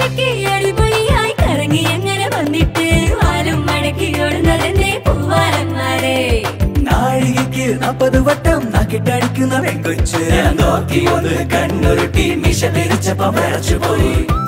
കലക്കി അടിപൊളിയായി കറങ്ങി അങ്ങനെ വന്നിട്ട് വാലും മടക്കി ഓടുന്നതെന്നെ പൂവാലന്മാരെ. നാഴികയ്ക്ക് 40 വട്ടം നാക്കിട്ടടിക്കുന്ന പെങ്കൊച്ച് നോക്കി ഒന്ന് കണ്ണുരുട്ടി മിഷ തിരിച്ചപ്പം വിറച്ചുപോയി.